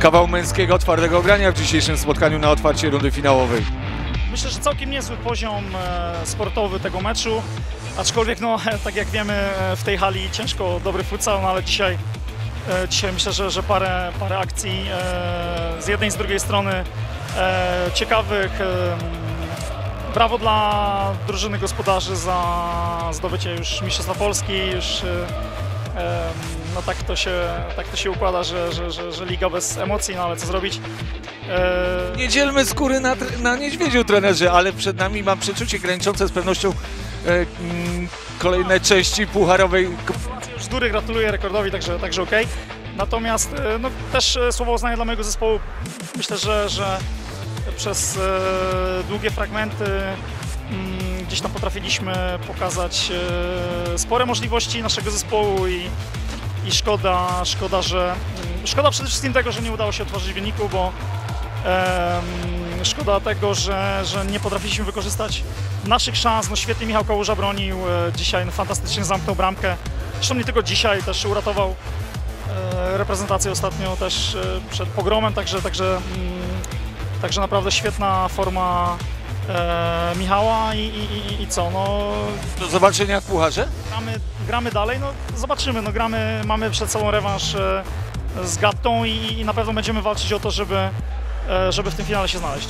kawał męskiego, twardego grania w dzisiejszym spotkaniu na otwarcie rundy finałowej. Myślę, że całkiem niezły poziom sportowy tego meczu, aczkolwiek no, tak jak wiemy w tej hali ciężko dobry futsal, no ale dzisiaj myślę, że parę akcji z jednej i z drugiej strony ciekawych. Brawo dla drużyny gospodarzy za zdobycie już Mistrzostwa Polski, już no tak to się układa, że liga bez emocji, no ale co zrobić. Nie dzielmy skóry na niedźwiedziu, trenerze, ale przed nami mam przeczucie graniczące z pewnością kolejne części pucharowej. Już z góry gratuluję rekordowi, także okej. Natomiast no, też słowo uznania dla mojego zespołu. Myślę, że przez długie fragmenty gdzieś tam potrafiliśmy pokazać spore możliwości naszego zespołu i szkoda przede wszystkim tego, że nie udało się otworzyć wyniku, bo szkoda tego, że nie potrafiliśmy wykorzystać naszych szans. No świetnie Michał Kałuża bronił dzisiaj, no fantastycznie zamknął bramkę. Zresztą nie tylko dzisiaj, też uratował reprezentację ostatnio też przed pogromem, także naprawdę świetna forma Michała i co, no... Do zobaczenia w pucharze? Gramy dalej, no zobaczymy, no mamy przed sobą rewanż z Gattą i na pewno będziemy walczyć o to, żeby w tym finale się znaleźć.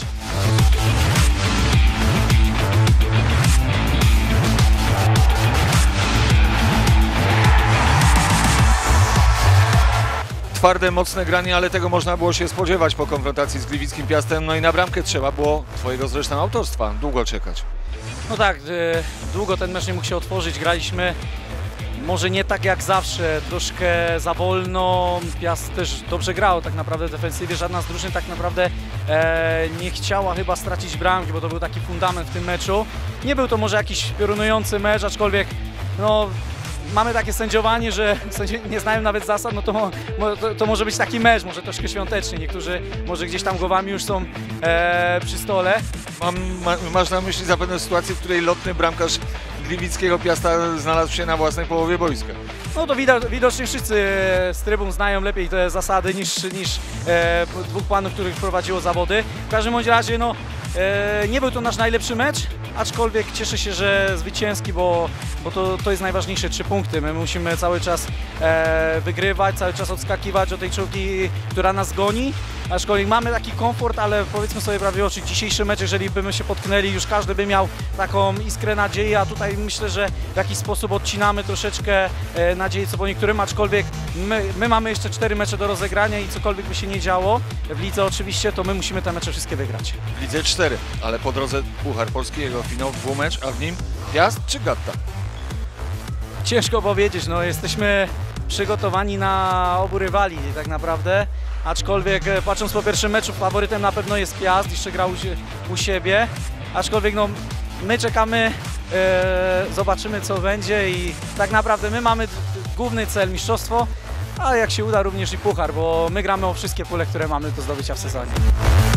Twarde, mocne granie, ale tego można było się spodziewać po konfrontacji z Gliwickim Piastem. No i na bramkę trzeba było twojego zresztą autorstwa długo czekać. No tak, długo ten mecz nie mógł się otworzyć, graliśmy może nie tak jak zawsze, troszkę za wolno, Piast też dobrze grał tak naprawdę w defensywie, żadna z drużyn tak naprawdę nie chciała chyba stracić bramki, bo to był taki fundament w tym meczu. Nie był to może jakiś piorunujący mecz, aczkolwiek no, mamy takie sędziowanie, że sędziowie nie znają nawet zasad, no to może być taki mecz, może troszkę świątecznie, niektórzy może gdzieś tam głowami już są przy stole. Masz na myśli zapewne sytuację, w której lotny bramkarz Gliwickiego Piasta znalazł się na własnej połowie boiska. No to widocznie wszyscy z trybun znają lepiej te zasady niż dwóch panów, których prowadziło zawody. W każdym bądź razie no, nie był to nasz najlepszy mecz, aczkolwiek cieszę się, że zwycięski, bo to jest najważniejsze, 3 punkty. My musimy cały czas wygrywać, cały czas odskakiwać od tej czołgi, która nas goni. Aczkolwiek mamy taki komfort, ale powiedzmy sobie prawie oczy, dzisiejszy mecz, jeżeli byśmy się potknęli, już każdy by miał taką iskrę nadziei, a tutaj myślę, że w jakiś sposób odcinamy troszeczkę nadziei co po niektórym, aczkolwiek my mamy jeszcze 4 mecze do rozegrania i cokolwiek by się nie działo, w lidze oczywiście, to my musimy te mecze wszystkie wygrać. W lidze 4, ale po drodze Puchar Polski, jego finał, dwumecz, a w nim Piast czy Gatta? Ciężko powiedzieć, no jesteśmy przygotowani na obu rywali tak naprawdę, aczkolwiek patrząc po pierwszym meczu faworytem na pewno jest Piast, jeszcze grał u siebie, aczkolwiek no my czekamy, zobaczymy co będzie i tak naprawdę my mamy główny cel mistrzostwo, ale jak się uda również i puchar, bo my gramy o wszystkie pule, które mamy do zdobycia w sezonie.